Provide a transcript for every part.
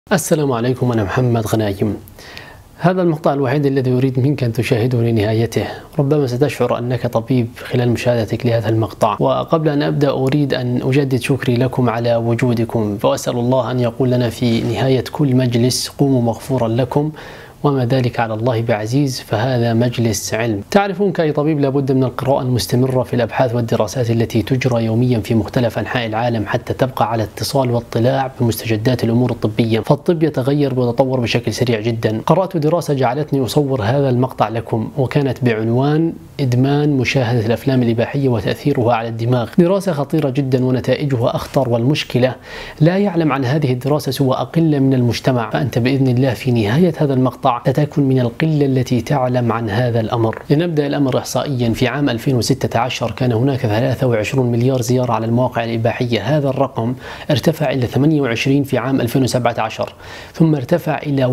السلام عليكم، أنا محمد غنايم. هذا المقطع الوحيد الذي أريد منك أن تشاهده لنهايته. ربما ستشعر أنك طبيب خلال مشاهدتك لهذا المقطع. وقبل أن أبدأ أريد أن أجدد شكري لكم على وجودكم، وأسأل الله أن يقول لنا في نهاية كل مجلس: قوموا مغفورا لكم وما ذلك على الله بعزيز، فهذا مجلس علم. تعرفون كأي طبيب لابد من القراءة المستمرة في الأبحاث والدراسات التي تجرى يوميا في مختلف أنحاء العالم حتى تبقى على اتصال واطلاع بمستجدات الأمور الطبية، فالطب يتغير ويتطور بشكل سريع جدا. قرأت دراسة جعلتني أصور هذا المقطع لكم، وكانت بعنوان إدمان مشاهدة الأفلام الإباحية وتأثيرها على الدماغ. دراسة خطيرة جدا ونتائجها أخطر، والمشكلة لا يعلم عن هذه الدراسة سوى أقل من المجتمع. فأنت بإذن الله في نهاية هذا المقطع ستكون من القلة التي تعلم عن هذا الأمر. لنبدأ الأمر إحصائيا. في عام 2016 كان هناك 23 مليار زيارة على المواقع الإباحية. هذا الرقم ارتفع إلى 28 في عام 2017، ثم ارتفع إلى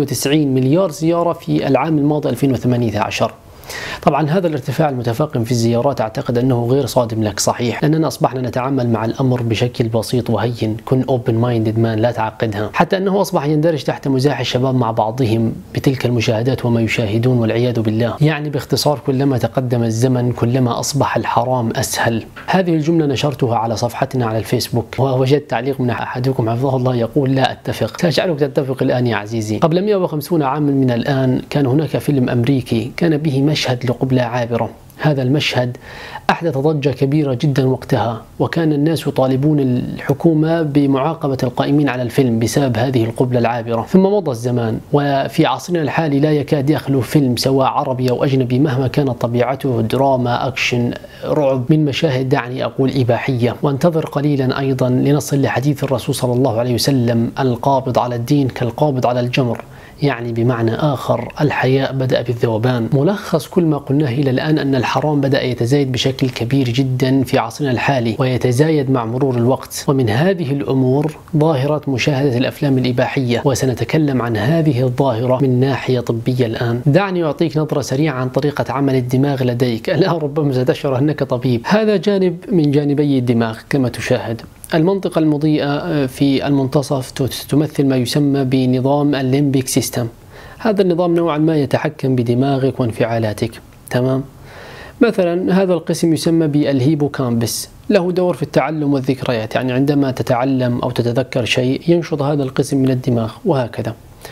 91 مليار زيارة في العام الماضي 2018. طبعا هذا الارتفاع المتفاقم في الزيارات أعتقد أنه غير صادم لك، صحيح، لأننا أصبحنا نتعامل مع الأمر بشكل بسيط وهين. كن open minded man، لا تعقدها. حتى أنه أصبح يندرج تحت مزاح الشباب مع بعضهم بتلك المشاهدات وما يشاهدون، والعياذ بالله. يعني باختصار، كلما تقدم الزمن كلما أصبح الحرام أسهل. هذه الجملة نشرتها على صفحتنا على الفيسبوك، ووجدت تعليق من أحدكم حفظه الله يقول: لا أتفق. سأجعلك تتفق الآن يا عزيزي. قبل 150 عاما من الآن كان هناك فيلم أمريكي كان به مشهد لقبلة عابرة. هذا المشهد أحدث ضجة كبيرة جدا وقتها، وكان الناس يطالبون الحكومة بمعاقبة القائمين على الفيلم بسبب هذه القبلة العابرة. ثم مضى الزمان، وفي عصرنا الحالي لا يكاد يخلو فيلم سواء عربي أو أجنبي مهما كانت طبيعته، دراما، أكشن، رعب، من مشاهد دعني أقول إباحية. وانتظر قليلا أيضا لنصل لحديث الرسول صلى الله عليه وسلم: القابض على الدين كالقابض على الجمر. يعني بمعنى آخر، الحياء بدأ بالذوبان. ملخص كل ما قلناه إلى الآن أن الحرام بدأ يتزايد بشكل كبير جدا في عصرنا الحالي، ويتزايد مع مرور الوقت. ومن هذه الأمور ظاهرة مشاهدة الأفلام الإباحية، وسنتكلم عن هذه الظاهرة من ناحية طبية الآن. دعني أعطيك نظرة سريعة عن طريقة عمل الدماغ لديك. الآن ربما ستشعر أنك طبيب. هذا جانب من جانبي الدماغ كما تشاهد. المنطقة المضيئة في المنتصف تمثل ما يسمى بنظام الليمبيك سيستم. هذا النظام نوعا ما يتحكم بدماغك وانفعالاتك، تمام؟ مثلا هذا القسم يسمى بالهيبوكامبس، له دور في التعلم والذكريات. يعني عندما تتعلم أو تتذكر شيء ينشط هذا القسم من الدماغ، وهكذا.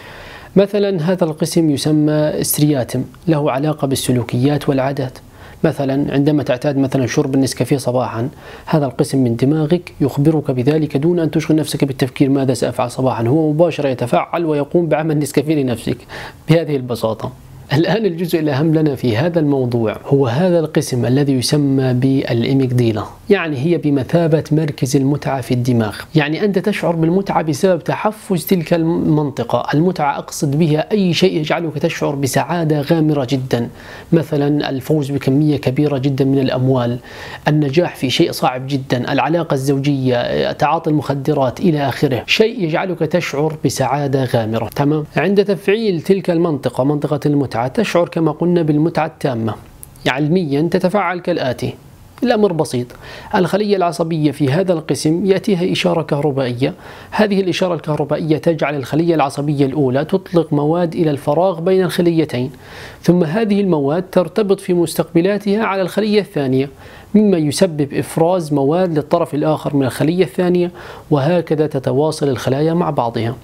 مثلا هذا القسم يسمى سترياتم، له علاقة بالسلوكيات والعادات. مثلا عندما تعتاد مثلا شرب النسكافيه صباحا، هذا القسم من دماغك يخبرك بذلك دون أن تشغل نفسك بالتفكير ماذا سأفعل صباحا. هو مباشرة يتفاعل ويقوم بعمل نسكافيه لنفسك بهذه البساطة. الآن الجزء الأهم لنا في هذا الموضوع هو هذا القسم الذي يسمى بالإميجديلا. يعني هي بمثابة مركز المتعة في الدماغ. يعني أنت تشعر بالمتعة بسبب تحفز تلك المنطقة. المتعة أقصد بها أي شيء يجعلك تشعر بسعادة غامرة جدا، مثلا الفوز بكمية كبيرة جدا من الأموال، النجاح في شيء صعب جدا، العلاقة الزوجية، تعاطي المخدرات إلى آخره. شيء يجعلك تشعر بسعادة غامرة، تمام؟ عند تفعيل تلك المنطقة، منطقة المتعة، تشعر كما قلنا بالمتعة التامة. علميا تتفاعل كالآتي: الأمر بسيط. الخلية العصبية في هذا القسم يأتيها إشارة كهربائية. هذه الإشارة الكهربائية تجعل الخلية العصبية الأولى تطلق مواد إلى الفراغ بين الخليتين، ثم هذه المواد ترتبط في مستقبلاتها على الخلية الثانية، مما يسبب إفراز مواد للطرف الآخر من الخلية الثانية، وهكذا تتواصل الخلايا مع بعضها.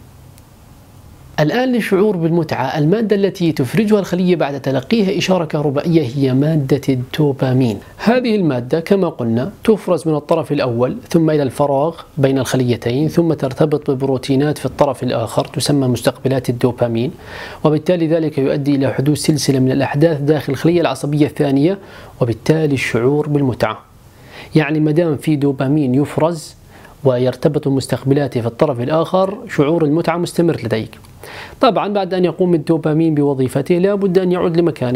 الآن للشعور بالمتعة، المادة التي تفرزها الخلية بعد تلقيها إشارة كهربائية هي مادة الدوبامين. هذه المادة كما قلنا تفرز من الطرف الأول ثم إلى الفراغ بين الخليتين، ثم ترتبط ببروتينات في الطرف الآخر تسمى مستقبلات الدوبامين، وبالتالي ذلك يؤدي إلى حدوث سلسلة من الأحداث داخل الخلية العصبية الثانية، وبالتالي الشعور بالمتعة. يعني مدام في دوبامين يفرز ويرتبط مستقبلاته في الطرف الآخر، شعور المتعة مستمر لديك. طبعا بعد أن يقوم الدوبامين بوظيفته لا بد أن يعود لمكانه،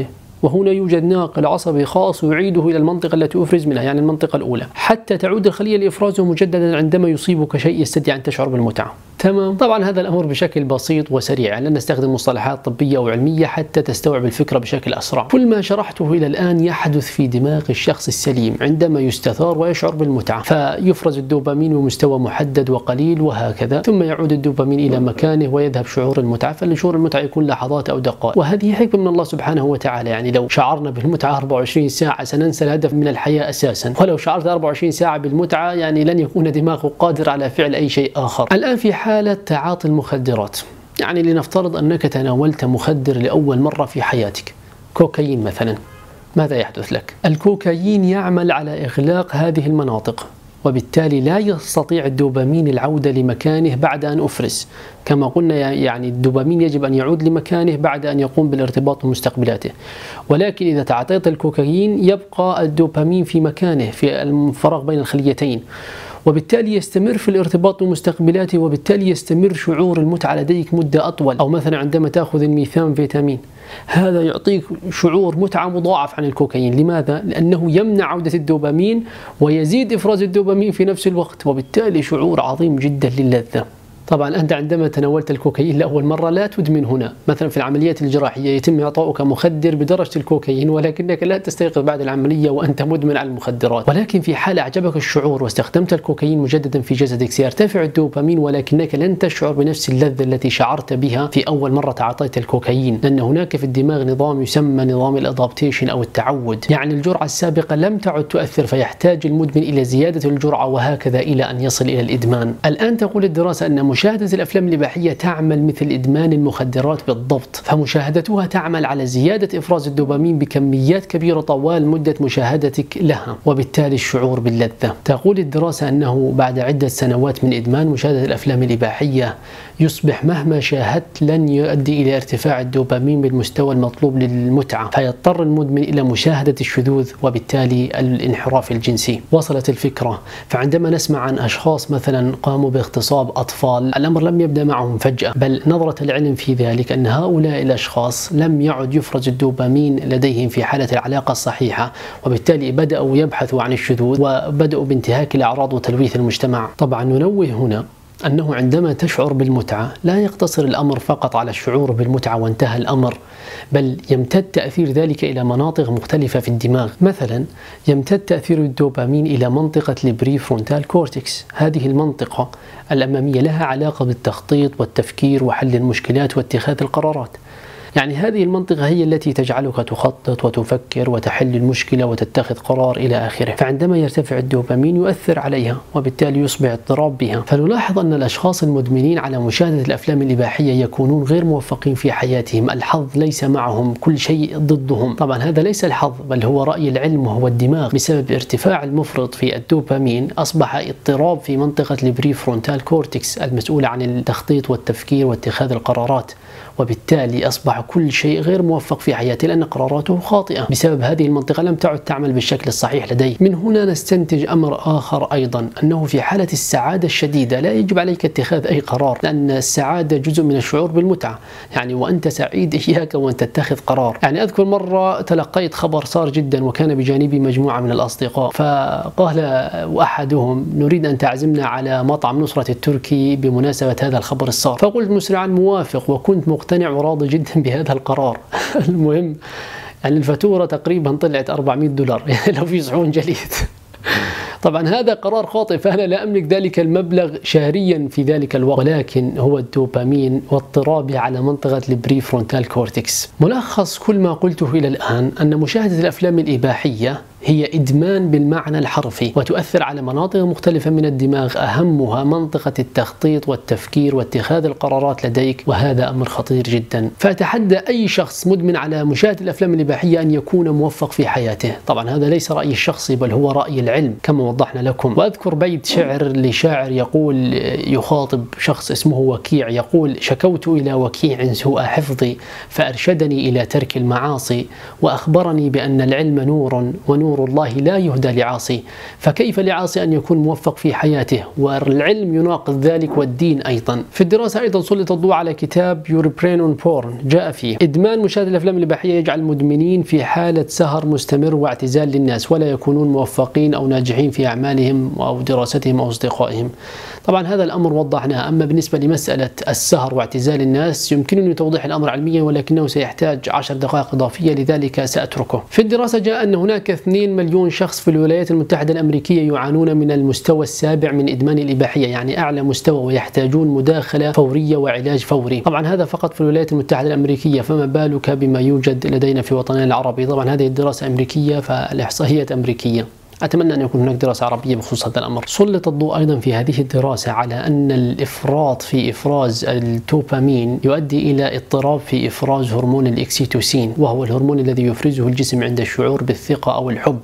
وهنا يوجد ناقل عصبي خاص يعيده إلى المنطقة التي أفرز منها، يعني المنطقة الأولى، حتى تعود الخلية لإفرازه مجددا عندما يصيبك شيء يستدعي أن تشعر بالمتعة. تمام. طبعا هذا الأمر بشكل بسيط وسريع، يعني لن نستخدم مصطلحات طبية أو علمية حتى تستوعب الفكرة بشكل أسرع. كل ما شرحته إلى الآن يحدث في دماغ الشخص السليم عندما يستثار ويشعر بالمتعة، فيفرز الدوبامين بمستوى محدد وقليل وهكذا، ثم يعود الدوبامين إلى مكانه ويذهب شعور المتعة، فشعور المتعة يكون لحظات أو دقائق، وهذه حكمة من الله سبحانه وتعالى. يعني لو شعرنا بالمتعة 24 ساعة سننسى الهدف من الحياة أساسا، ولو شعرت 24 ساعة بالمتعة يعني لن يكون دماغه قادر على فعل أي شيء آخر. الآن في حالة تعاطي المخدرات، يعني لنفترض أنك تناولت مخدر لأول مرة في حياتك، كوكايين مثلا، ماذا يحدث لك؟ الكوكايين يعمل على إغلاق هذه المناطق، وبالتالي لا يستطيع الدوبامين العودة لمكانه بعد أن أفرز. كما قلنا يعني الدوبامين يجب أن يعود لمكانه بعد أن يقوم بالارتباط بمستقبلاته، ولكن إذا تعاطيت الكوكايين يبقى الدوبامين في مكانه في الفراغ بين الخليتين، وبالتالي يستمر في الارتباط بمستقبلاته، وبالتالي يستمر شعور المتعة لديك مدة أطول. أو مثلا عندما تأخذ الميثام فيتامين، هذا يعطيك شعور متعة مضاعف عن الكوكايين. لماذا؟ لأنه يمنع عودة الدوبامين ويزيد إفراز الدوبامين في نفس الوقت، وبالتالي شعور عظيم جدا للذة. طبعا أنت عندما تناولت الكوكايين لأول مرة لا تدمن هنا، مثلا في العمليات الجراحية يتم إعطاؤك مخدر بدرجة الكوكايين، ولكنك لا تستيقظ بعد العملية وأنت مدمن على المخدرات. ولكن في حال أعجبك الشعور واستخدمت الكوكايين مجددا في جسدك سيرتفع الدوبامين، ولكنك لن تشعر بنفس اللذة التي شعرت بها في أول مرة تعاطيت الكوكايين، لأن هناك في الدماغ نظام يسمى نظام الأدابتيشن أو التعود، يعني الجرعة السابقة لم تعد تؤثر فيحتاج المدمن إلى زيادة الجرعة وهكذا إلى أن يصل إلى الإدمان. الآن تقول الدراسة أن مشاهدة الأفلام الإباحية تعمل مثل إدمان المخدرات بالضبط، فمشاهدتها تعمل على زيادة إفراز الدوبامين بكميات كبيرة طوال مدة مشاهدتك لها، وبالتالي الشعور باللذة. تقول الدراسة أنه بعد عدة سنوات من إدمان مشاهدة الأفلام الإباحية يصبح مهما شاهدت لن يؤدي إلى ارتفاع الدوبامين بالمستوى المطلوب للمتعة، فيضطر المدمن إلى مشاهدة الشذوذ وبالتالي الانحراف الجنسي. وصلت الفكرة؟ فعندما نسمع عن أشخاص مثلا قاموا باغتصاب أطفال، الأمر لم يبدأ معهم فجأة، بل نظرة العلم في ذلك أن هؤلاء الأشخاص لم يعد يفرز الدوبامين لديهم في حالة العلاقة الصحيحة، وبالتالي بدأوا يبحثوا عن الشذوذ وبدأوا بانتهاك الأعراض وتلويث المجتمع. طبعا ننوه هنا أنه عندما تشعر بالمتعة لا يقتصر الأمر فقط على الشعور بالمتعة وانتهى الأمر، بل يمتد تأثير ذلك إلى مناطق مختلفة في الدماغ. مثلا يمتد تأثير الدوبامين إلى منطقة البري فرونتال كورتكس، هذه المنطقة الأمامية لها علاقة بالتخطيط والتفكير وحل المشكلات واتخاذ القرارات. يعني هذه المنطقة هي التي تجعلك تخطط وتفكر وتحل المشكلة وتتخذ قرار إلى آخره، فعندما يرتفع الدوبامين يؤثر عليها وبالتالي يصبح اضطراب بها. فنلاحظ أن الأشخاص المدمنين على مشاهدة الأفلام الإباحية يكونون غير موفقين في حياتهم، الحظ ليس معهم، كل شيء ضدهم. طبعا هذا ليس الحظ بل هو رأي العلم وهو الدماغ، بسبب ارتفاع المفرط في الدوبامين أصبح اضطراب في منطقة البري فرونتال كورتكس المسؤولة عن التخطيط والتفكير واتخاذ القرارات، وبالتالي أصبح كل شيء غير موفق في حياته لأن قراراته خاطئة بسبب هذه المنطقة لم تعد تعمل بالشكل الصحيح لديه. من هنا نستنتج أمر آخر أيضا، أنه في حالة السعادة الشديدة لا يجب عليك اتخاذ أي قرار، لأن السعادة جزء من الشعور بالمتعة، يعني وأنت سعيد إياك وأن تتخذ قرار. يعني أذكر مرة تلقيت خبر صار جدا وكان بجانبي مجموعة من الأصدقاء، فقال أحدهم نريد أن تعزمنا على مطعم نصرة التركي بمناسبة هذا الخبر الصار، فقلت مسرعا موافق، وكنت مقتنع وراضي جدا بهذا القرار. المهم يعني الفاتورة تقريبا طلعت $400 يعني لو في صحون جليد. طبعا هذا قرار خاطئ، فأنا لا أملك ذلك المبلغ شهريا في ذلك الوقت، ولكن هو الدوبامين واضطرابي على منطقة البري فرونتال كورتكس. ملخص كل ما قلته إلى الآن أن مشاهدة الأفلام الإباحية هي إدمان بالمعنى الحرفي، وتؤثر على مناطق مختلفة من الدماغ، أهمها منطقة التخطيط والتفكير واتخاذ القرارات لديك، وهذا أمر خطير جدا. فأتحدى أي شخص مدمن على مشاهدة الأفلام الإباحية أن يكون موفق في حياته. طبعا هذا ليس رأيي الشخصي بل هو رأي العلم كما وضحنا لكم. وأذكر بيت شعر لشاعر يقول، يخاطب شخص اسمه وكيع، يقول: شكوت إلى وكيع سوء حفظي فأرشدني إلى ترك المعاصي، وأخبرني بأن العلم نور ونور ونور الله لا يهدى لعاصي، فكيف لعاصي أن يكون موفق في حياته؟ والعلم يناقض ذلك والدين أيضا. في الدراسة أيضا سلط الضوء على كتاب Your Brain on Porn، جاء فيه إدمان مشاهدة الأفلام الإباحية يجعل المدمنين في حالة سهر مستمر واعتزال للناس، ولا يكونون موفقين أو ناجحين في أعمالهم أو دراستهم أو أصدقائهم. طبعا هذا الأمر وضحناه. أما بالنسبة لمسألة السهر واعتزال الناس يمكنني توضيح الأمر علميا، ولكنه سيحتاج 10 دقائق إضافية، لذلك سأتركه. في الدراسة جاء أن هناك 2 مليون شخص في الولايات المتحدة الأمريكية يعانون من المستوى السابع من إدمان الإباحية، يعني أعلى مستوى، ويحتاجون مداخلة فورية وعلاج فوري. طبعا هذا فقط في الولايات المتحدة الأمريكية، فما بالك بما يوجد لدينا في وطننا العربي؟ طبعا هذه الدراسة أمريكية، فالإحصائيات أمريكية. أتمنى أن يكون هناك دراسة عربية بخصوص هذا الأمر. سلط الضوء أيضا في هذه الدراسة على أن الإفراط في إفراز الدوبامين يؤدي إلى اضطراب في إفراز هرمون الإكسيتوسين، وهو الهرمون الذي يفرزه الجسم عند الشعور بالثقة أو الحب.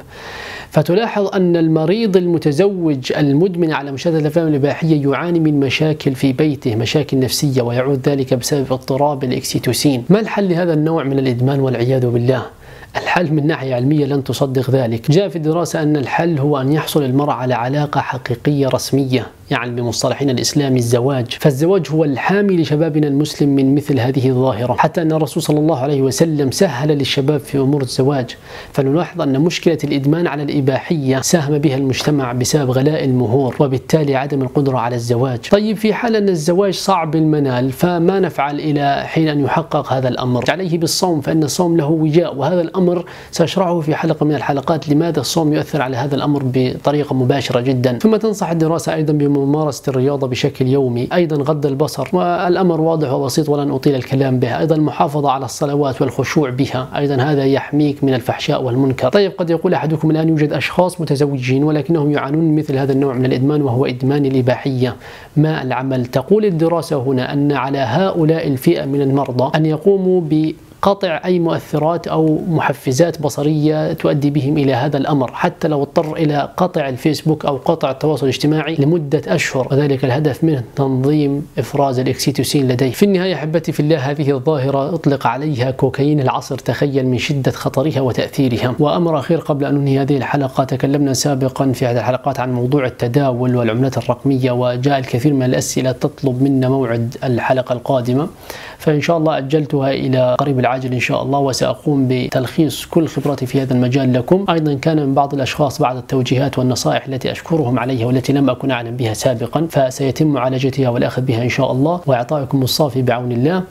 فتلاحظ أن المريض المتزوج المدمن على مشاهدة الأفلام الإباحية يعاني من مشاكل في بيته، مشاكل نفسية، ويعود ذلك بسبب اضطراب الإكسيتوسين. ما الحل لهذا النوع من الإدمان والعياذ بالله؟ الحل من ناحية علمية لن تصدق ذلك. جاء في الدراسة أن الحل هو أن يحصل المرء على علاقة حقيقية رسمية، يعني بمصطلحنا الإسلامي الزواج. فالزواج هو الحامي لشبابنا المسلم من مثل هذه الظاهرة، حتى أن الرسول صلى الله عليه وسلم سهل للشباب في أمور الزواج. فنلاحظ أن مشكلة الإدمان على الإباحية ساهم بها المجتمع بسبب غلاء المهور، وبالتالي عدم القدرة على الزواج. طيب في حال أن الزواج صعب المنال، فما نفعل إلى حين أن يحقق هذا الأمر؟ عليه بالصوم، فإن الصوم له وجاء، وهذا الأمر سأشرحه في حلقة من الحلقات، لماذا الصوم يؤثر على هذا الأمر بطريقة مباشرة جدا. ثم تنصح الدراسة أيضا بممارسة الرياضة بشكل يومي، أيضا غض البصر، والأمر واضح وبسيط ولن أطيل الكلام به. أيضا المحافظة على الصلوات والخشوع بها، أيضا هذا يحميك من الفحشاء والمنكر. طيب قد يقول أحدكم الآن يوجد أشخاص متزوجين ولكنهم يعانون من مثل هذا النوع من الإدمان، وهو إدمان الإباحية. ما العمل؟ تقول الدراسة هنا أن على هؤلاء الفئة من المرضى أن يقوموا قطع أي مؤثرات أو محفزات بصرية تؤدي بهم إلى هذا الأمر، حتى لو اضطر إلى قطع الفيسبوك أو قطع التواصل الاجتماعي لمدة أشهر، وذلك الهدف منه تنظيم إفراز الإكسيتوسين لديه. في النهاية أحبتي في الله، هذه الظاهرة أطلق عليها كوكايين العصر، تخيل من شدة خطرها وتأثيرها. وأمر أخير قبل أن ننهي هذه الحلقة، تكلمنا سابقا في هذه الحلقات عن موضوع التداول والعملات الرقمية، وجاء الكثير من الأسئلة تطلب منا موعد الحلقة القادمة، فإن شاء الله أجلتها إلى قريب العاجل إن شاء الله، وسأقوم بتلخيص كل خبرتي في هذا المجال لكم. أيضا كان من بعض الأشخاص بعض التوجيهات والنصائح التي أشكرهم عليها والتي لم أكن أعلم بها سابقا، فسيتم معالجتها والأخذ بها إن شاء الله، وإعطائكم الصافي بعون الله.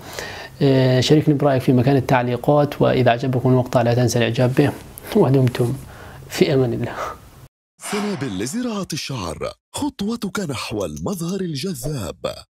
شاركني برأيك في مكان التعليقات، وإذا أعجبكم المقطع لا تنسى الإعجاب به، ودمتم في أمان الله. سنابل لزراعة الشعر، خطوتك نحو المظهر الجذاب.